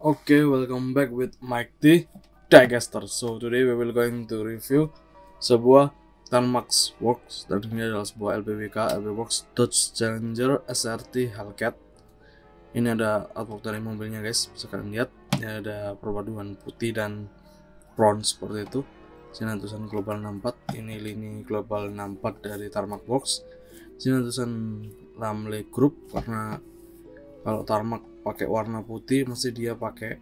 Okay, welcome back with Mike T, Digaster. So today we will going to review sebuah Tanmax Works, dan ini adalah sebuah LBWK Works Dodge Challenger SRT Hellcat. Ini ada artwork dari mobilnya guys, bisa kalian lihat. Ini ada perpaduan putih dan brown seperti itu. Sini ada tulisan Global 64. Ini lini Global 64 dari Tarmac Works. Sini ada tulisan Lamle Group, karena kalau Tarmac pakai warna putih mesti dia pakai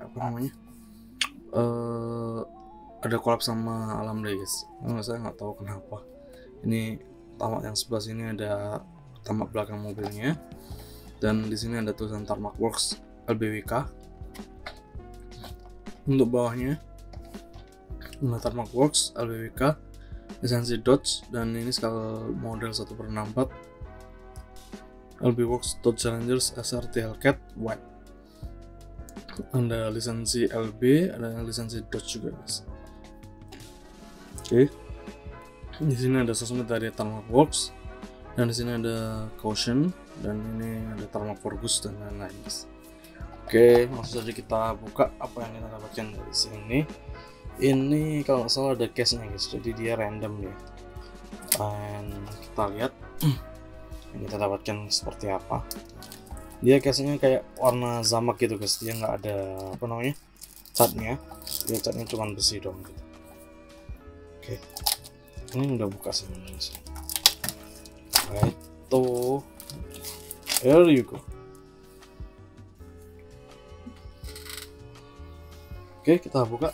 ada collab sama Lamle guys. Saya nggak tahu kenapa. Ini tamak yang sebelah sini ada tamak belakang mobilnya, dan di sini ada tulisan Tarmac Works LBWK. Untuk bawahnya ada Tarmac Works LBWK lisensi Dodge, dan ini skala model 1/64 LB Works Dodge Challenger SRT Hellcat White. Ada lisensi LB, ada lisensi Dodge juga guys. Oke. Di sini ada sosmed dari Tarmac Works, dan di sini ada caution, dan ini ada Tarmac Forgus dan lain-lain guys. Oke, langsung saja kita buka apa yang kita dapatkan dari sini. Ini kalau nggak salah ada case-nya guys, jadi dia random ya. Dan kita lihat yang kita dapatkan seperti apa. Dia case-nya kayak warna zamak gitu guys, dia nggak ada catnya, dia catnya cuma besi dong gitu. Oke, ini udah buka sih guys. Right, tuh, there you go. Oke, kita buka.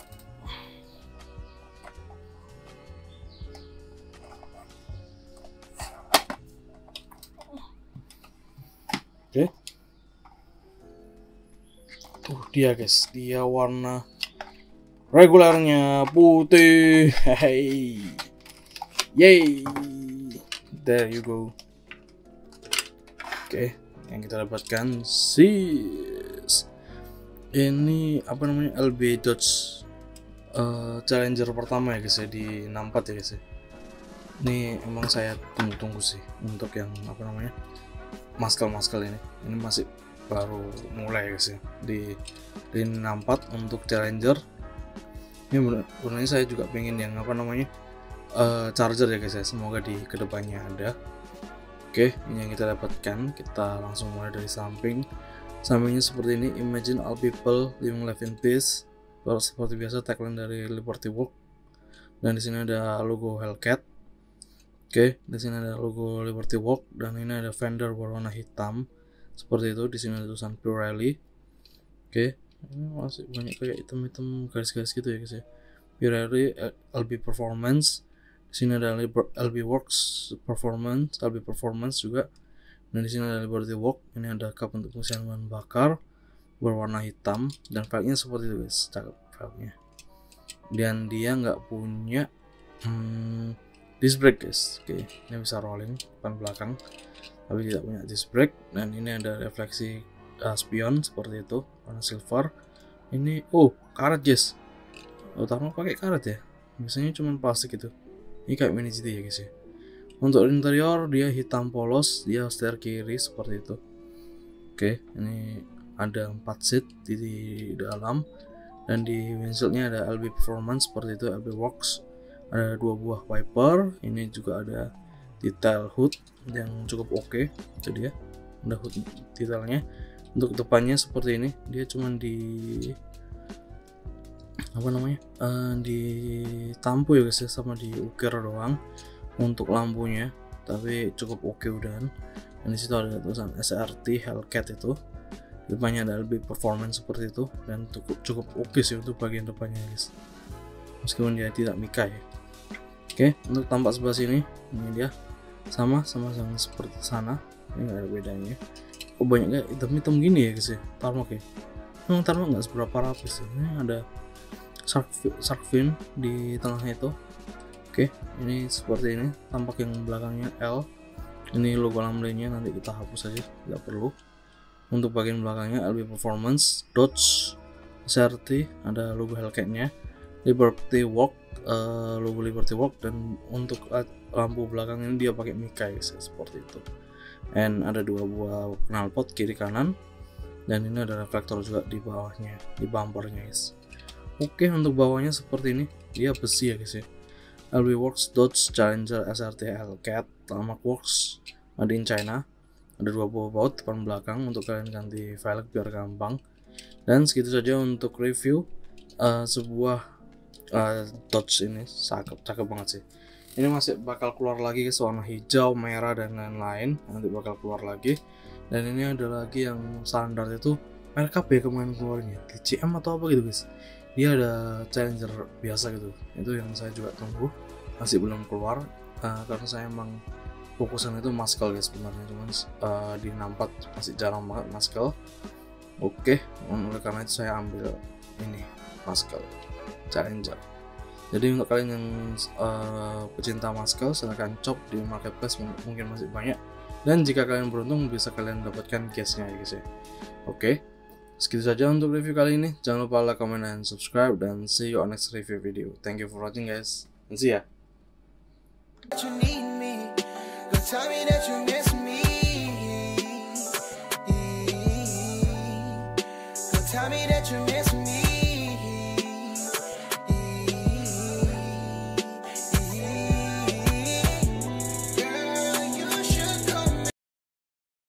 Oke, dia guys, dia warna regulernya putih. Hey, yay, there you go. Oke, yang kita dapatkan sis ini LB Dodge Challenger pertama ya guys ya, di 64 ya guys ya. Ini emang saya tunggu-tunggu sih untuk yang maskal ini masih baru mulai guys ya di 64 untuk Challenger. Ini sebenarnya saya juga pengen yang Charger ya guys ya, semoga di kedepannya ada. Oke, ini yang kita dapatkan. Kita langsung mulai dari sampingnya seperti ini. Imagine all people living life in peace. Seperti biasa tagline dari Liberty Walk, dan di sini ada logo Hellcat. Oke, di sini ada logo Liberty Walk, dan ini ada fender berwarna hitam seperti itu. Di sini ada tulisan Pirelli. Oke, ini masih banyak kayak hitam-hitam garis-garis gitu ya guys ya. Pirelli LB Performance. Di sini ada LB Works Performance, LB Performance juga. Dan di sini ada Liberty Walk. Ini ada kap untuk pengisian bahan bakar berwarna hitam, dan velgnya seperti itu guys, cakep velgnya. Dan dia nggak punya disc brake guys. Oke, ini bisa rolling depan belakang, tapi tidak punya disc brake. Dan ini ada refleksi spion seperti itu, warna silver. Ini karet guys. Tarmac pakai karet ya, biasanya cuma plastik itu. Ini kayak mini GT ya guys ya. Untuk interior dia hitam polos, dia setir kiri seperti itu. Oke, ini ada 4 seat di dalam, dan di windshieldnya ada LB Performance seperti itu, LB Works. Ada 2 buah wiper. Ini juga ada detail hood yang cukup oke. Jadi ya, ada hood detailnya. Untuk depannya seperti ini, dia cuman di tampu ya guys ya, sama di ukir doang untuk lampunya, tapi cukup oke udahan. Dan disitu ada tulisan SRT Hellcat itu. Depannya ada LB Performance seperti itu, dan cukup oke sih untuk bagian depannya guys, meskipun dia tidak mica ya. Oke, untuk tampak sebelah sini, ini dia sama yang seperti sana. Ini nggak ada bedanya. Kok banyak kayak hitam-hitam gini ya guys ya, Tarmac ya. Memang Tarmac nggak seberapa rapi sih. Ini ada shark fin di tengahnya itu. Oke, ini seperti ini tampak yang belakangnya L. Ini logo Lamle-nya nanti kita hapus aja, tidak perlu. Untuk bagian belakangnya LB Performance Dodge SRT, ada logo Hellcat-nya, Liberty Walk, logo Liberty Walk. Dan untuk lampu belakang ini dia pakai mica guys, seperti itu. And ada 2 buah knalpot kiri kanan. dan ini ada reflektor juga di bawahnya, di bumpernya guys. Oke, untuk bawahnya seperti ini, dia besi ya guys ya. LB Works Dodge Challenger SRT Hellcat Tarmac Works made in China. Ada 2 buah baut depan belakang untuk kalian ganti velg biar gampang. Dan segitu saja untuk review sebuah Dodge ini. Cakep banget sih. Ini masih bakal keluar lagi guys, warna hijau, merah dan lain-lain, nanti bakal keluar lagi. Dan ini ada lagi yang standar itu merek apa ya kemarin keluarnya, TCM atau apa gitu guys. Dia ada Challenger biasa gitu, itu yang saya juga tunggu, masih belum keluar. Karena saya emang fokusan itu Muscle guys sebenarnya, cuman di 64 masih jarang banget Muscle. Oke, oleh karena itu saya ambil ini Muscle Challenger. Jadi untuk kalian yang pecinta Muscle, silahkan cop di marketplace, mungkin masih banyak. Dan jika kalian beruntung bisa kalian dapatkan case-nya ya guys ya. Oke, segitu saja untuk review kali ini. Jangan lupa like, comment, dan subscribe, dan see you on next review video. Thank you for watching guys, and see ya. Tell me that you